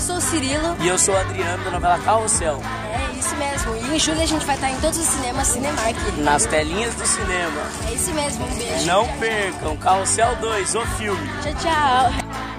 sou o Cirilo. E eu sou o Adriano, da novela Carrossel. É isso mesmo. E em julho a gente vai estar em todos os cinemas Cinemark. Nas telinhas do cinema. É isso mesmo. Um beijo. Não percam, Carrossel 2, o filme. Tchau, tchau.